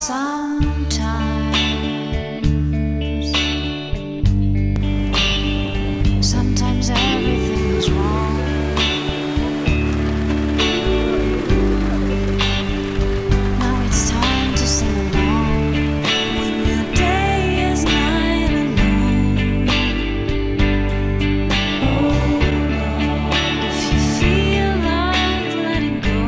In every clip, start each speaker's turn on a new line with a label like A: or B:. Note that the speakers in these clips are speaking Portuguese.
A: Sometimes everything is wrong. Now it's time to sing along. When your day is night alone. If you feel like letting go.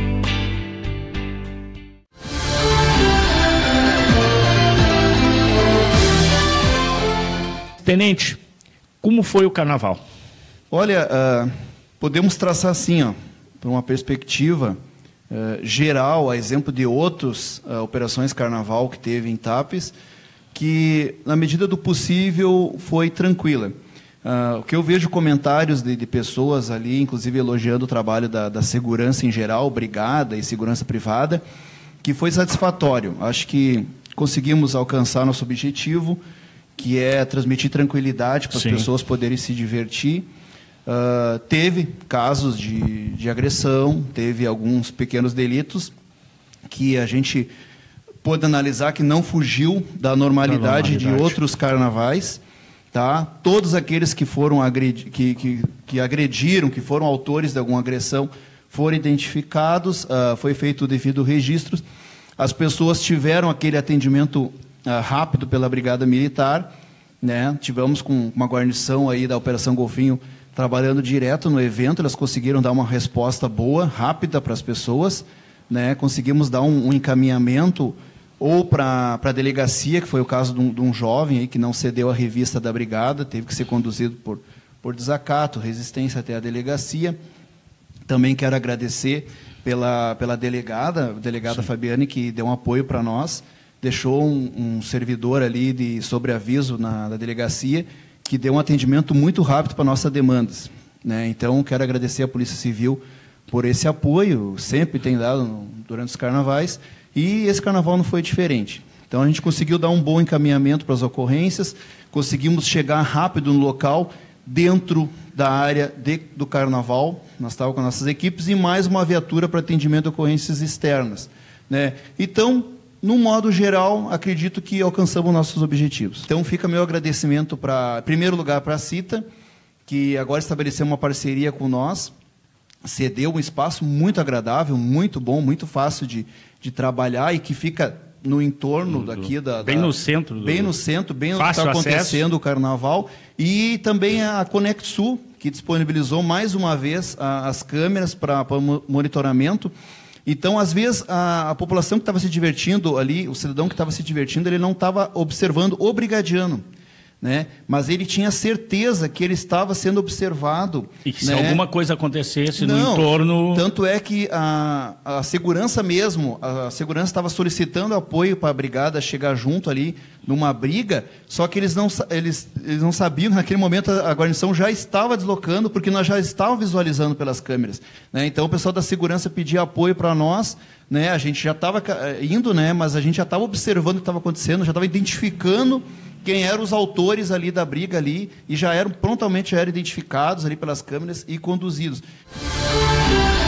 B: Tenente, como foi o carnaval?
C: Olha, podemos traçar assim, por uma perspectiva geral, a exemplo de outras operações carnaval que teve em Tapes, que, na medida do possível, foi tranquila. O que eu vejo comentários de pessoas ali, inclusive elogiando o trabalho da segurança em geral, brigada e segurança privada, que foi satisfatório. Acho que conseguimos alcançar nosso objetivo, que é transmitir tranquilidade para as pessoas poderem se divertir. Teve casos de agressão, teve alguns pequenos delitos que a gente pôde analisar que não fugiu da normalidade de outros carnavais. Tá? Todos aqueles que foram que agrediram, que foram autores de alguma agressão, foram identificados, foi feito o devido registro. As pessoas tiveram aquele atendimento rápido pela Brigada Militar, né? Tivemos com uma guarnição aí da Operação Golfinho trabalhando direto no evento, elas conseguiram dar uma resposta boa, rápida para as pessoas, né? Conseguimos dar um encaminhamento ou para a delegacia, que foi o caso de um jovem aí que não cedeu a revista da Brigada, teve que ser conduzido por desacato, resistência até a delegacia. Também quero agradecer pela delegada Fabiane, que deu um apoio para nós, deixou um servidor ali de sobreaviso na delegacia, que deu um atendimento muito rápido para nossas demandas, né? Então, quero agradecer à Polícia Civil por esse apoio, sempre tem dado durante os carnavais, e esse carnaval não foi diferente. Então, a gente conseguiu dar um bom encaminhamento para as ocorrências, conseguimos chegar rápido no local, dentro da área do carnaval, nós estávamos com nossas equipes, e mais uma viatura para atendimento de ocorrências externas, né? Então, no modo geral, acredito que alcançamos nossos objetivos. Então, fica meu agradecimento, em primeiro lugar, para a CITA, que agora estabeleceu uma parceria com nós, cedeu um espaço muito agradável, muito bom, muito fácil de trabalhar e que fica no entorno daqui
B: bem no centro.
C: Bem no centro, bem onde está acontecendo o carnaval. E também a Conexul, que disponibilizou mais uma vez as câmeras para monitoramento. Então, às vezes, a população que estava se divertindo ali, o cidadão que estava se divertindo, ele não estava observando o brigadiano, né? Mas ele tinha certeza que ele estava sendo observado.
B: E que se alguma coisa acontecesse no entorno...
C: Tanto é que a segurança mesmo, a segurança estava solicitando apoio para a brigada chegar junto ali numa briga, só que eles não sabiam que naquele momento a guarnição já estava deslocando, porque nós já estávamos visualizando pelas câmeras, né? Então o pessoal da segurança pedia apoio para nós, né? A gente já estava indo, né? Mas a gente já estava observando o que estava acontecendo, já estava identificando quem eram os autores ali da briga ali, e prontamente já eram identificados ali pelas câmeras e conduzidos.